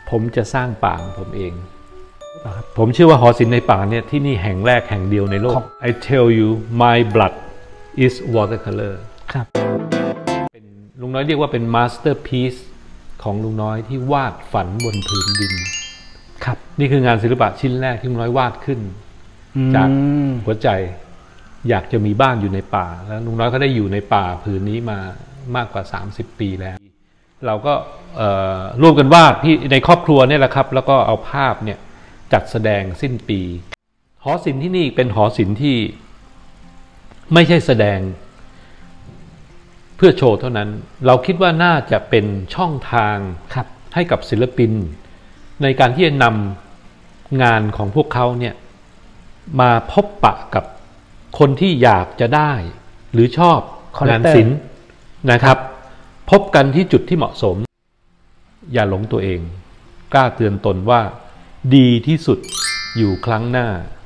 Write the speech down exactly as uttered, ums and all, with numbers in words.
ผมจะสร้างป่าของผมเองผมเชื่อว่าหอศิลป์ในป่าเนี่ยที่นี่แห่งแรกแห่งเดียวในโลก I tell you my blood is watercolor ครับเป็นลุงน้อยเรียกว่าเป็น masterpiece ของลุงน้อยที่วาดฝันบนผืนดินครับนี่คืองานศิลปะชิ้นแรกที่ลุงน้อยวาดขึ้นจากหัวใจอยากจะมีบ้านอยู่ในป่าแล้วลุงน้อยก็ได้อยู่ในป่าผืนนี้มามากกว่าสามสิบปีแล้วเราก็ร่วมกันวาดที่ในครอบครัวเนี่ยแหละครับแล้วก็เอาภาพเนี่ยจัดแสดงสิ้นปีหอศิลป์ที่นี่เป็นหอศิลป์ที่ไม่ใช่แสดงเพื่อโชว์เท่านั้นเราคิดว่าน่าจะเป็นช่องทางให้กับศิลปินในการที่จะนำงานของพวกเขาเนี่ยมาพบปะกับคนที่อยากจะได้หรือชอบงานศิลป์นะครับพบกันที่จุดที่เหมาะสมอย่าหลงตัวเองกล้าเตือนตนว่าดีที่สุดอยู่ครั้งหน้า